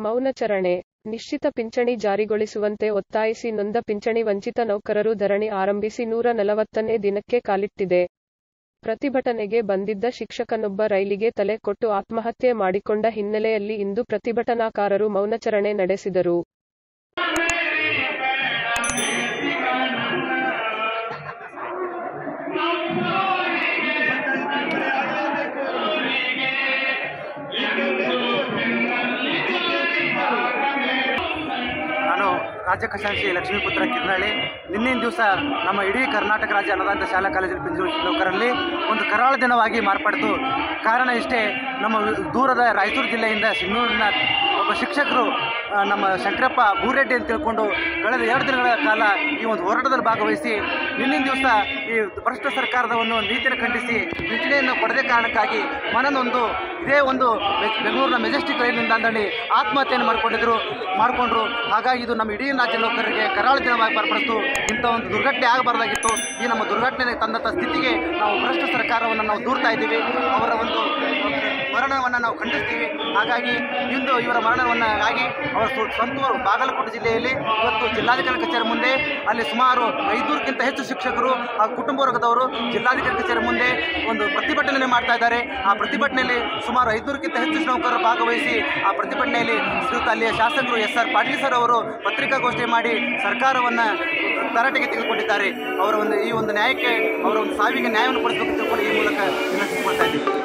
ಮೌನಾಚರಣೆ. ನಿಶ್ಚಿತ ಪಿಂಚಣಿ ಜಾರಿಗೊಳಿಸುವಂತೆ ಒತ್ತಾಯಿಸಿ ನೊಂದ ಪಿಂಚಣಿ ವಂಚಿತ ನೌಕರರು ಧರಣಿ ಆರಂಭಿಸಿ 140ನೇ ದಿನಕ್ಕೆ ಕಾಲಿಟ್ಟಿದೆ. ಪ್ರತಿಭಟನೆಗೆ ಬಂದಿದ್ದ ಶಿಕ್ಷಕನೊಬ್ಬ ರೈಲಿಗೆ ತಲೆ ಕೊಟ್ಟು ಆತ್ಮಹತ್ಯೆ ಮಾಡಿಕೊಂಡ ಹಿನ್ನೆಲೆಯಲ್ಲಿ ಇಂದು ಪ್ರತಿಭಟನಾಕಾರರು ಮೌನಾಚರಣೆ ನಡೆಸಿದರು. ನಾನು ರಾಜ್ಯ ಖಜಾಂಚಿ ಲಕ್ಷ್ಮೀಪುತ್ರ ಕಿರ್ನಳ್ಳಿ. ನಿನ್ನಿನ ದಿವಸ ನಮ್ಮ ಇಡೀ ಕರ್ನಾಟಕ ರಾಜ್ಯ ಅನುದಾನಿತ ಶಾಲಾ ಕಾಲೇಜಿನ ಪಿಂಚಣಿ ನೌಕರರಲ್ಲಿ ಒಂದು ಕರಾಳ ದಿನವಾಗಿ ಮಾರ್ಪಡಿತು. ಕಾರಣ ಇಷ್ಟೇ, ನಮ್ಮ ದೂರದ ರಾಯಚೂರು ಜಿಲ್ಲೆಯಿಂದ ಸಿನ್ನೂರಿನ ಒಬ್ಬ ಶಿಕ್ಷಕರು ನಮ್ಮ ಶಂಕರಪ್ಪ ಬೂರೆಡ್ಡಿ ಅಂತ ತಿಳ್ಕೊಂಡು ಕಳೆದ 2 ದಿನಗಳ ಕಾಲ ಈ ಒಂದು ಹೋರಾಟದಲ್ಲಿ ಭಾಗವಹಿಸಿ ನಿನ್ನಿನ ದಿವಸ ಈ ಭ್ರಷ್ಟ ಸರ್ಕಾರದ ಒಂದು ನೀತಿಯನ್ನು ಖಂಡಿಸಿ ಪಿಂಚಣಿಯನ್ನು ಪಡೆದ ಕಾರಣಕ್ಕಾಗಿ ಮನನೊಂದು ಇದೇ ಒಂದು ಬೆಂಗಳೂರಿನ ಮೆಜೆಸ್ಟಿಕ್ ರೈಲು ನಿಲ್ದಾಣದಲ್ಲಿ ಆತ್ಮಹತ್ಯೆಯನ್ನು ಮಾಡಿಕೊಂಡ್ರು. ಹಾಗಾಗಿ ಇದು ನಮ್ಮ ಇಡೀ ರಾಜ್ಯ ನೌಕರರಿಗೆ ಕರಾಳ ದಿನವಾಗಿ ಮಾರ್ಪಡಿತು. ಇಂಥ ಒಂದು ದುರ್ಘಟನೆ ಆಗಬಾರ್ದಾಗಿತ್ತು. ಈ ನಮ್ಮ ದುರ್ಘಟನೆ ತಂದಂಥ ಸ್ಥಿತಿಗೆ ನಾವು ಭ್ರಷ್ಟ ಸರ್ಕಾರವನ್ನು ನಾವು ದೂರ್ತಾ ಇದ್ದೀವಿ. ಅವರ ಒಂದು ಮರಣವನ್ನು ನಾವು ಖಂಡಿಸ್ತೀವಿ. ಹಾಗಾಗಿ ಇಂದು ಇವರ ಮರಣವನ್ನಾಗಿ ಅವರ ಸ್ವಂತೂರು ಬಾಗಲಕೋಟೆ ಜಿಲ್ಲೆಯಲ್ಲಿ ಇವತ್ತು ಜಿಲ್ಲಾಧಿಕಾರಿ ಕಚೇರಿ ಮುಂದೆ ಅಲ್ಲಿ ಸುಮಾರು 500ಕ್ಕಿಂತ ಹೆಚ್ಚು ಶಿಕ್ಷಕರು ಹಾಗೂ ಕುಟುಂಬ ವರ್ಗದವರು ಜಿಲ್ಲಾಧಿಕಾರಿ ಕಚೇರಿ ಮುಂದೆ ಒಂದು ಪ್ರತಿಭಟನೆ ಮಾಡ್ತಾ ಇದ್ದಾರೆ. ಆ ಪ್ರತಿಭಟನೆಯಲ್ಲಿ ಸುಮಾರು 500ಕ್ಕಿಂತ ಹೆಚ್ಚು ನೌಕರರು ಭಾಗವಹಿಸಿ ಆ ಪ್ರತಿಭಟನೆಯಲ್ಲಿ ಶ್ರೀಯುತ ಅಲ್ಲಿಯ ಶಾಸಕರು SR ಪಾಟೀಲ್ ಸರ್ ಅವರು ಪತ್ರಿಕಾಗೋಷ್ಠಿ ಮಾಡಿ ಸರ್ಕಾರವನ್ನು ತರಾಟೆಗೆ ತೆಗೆದುಕೊಂಡಿದ್ದಾರೆ. ಅವರ ಒಂದು ಈ ಒಂದು ನ್ಯಾಯಕ್ಕೆ ಅವರ ಒಂದು ಸಾವಿಗೆ ನ್ಯಾಯವನ್ನು ಕೊಡಿಸಬೇಕು ಅಂತ ಈ ಮೂಲಕ ವಿನಂತಿಸಿಕೊಳ್ತಾ ಇದ್ದೀವಿ.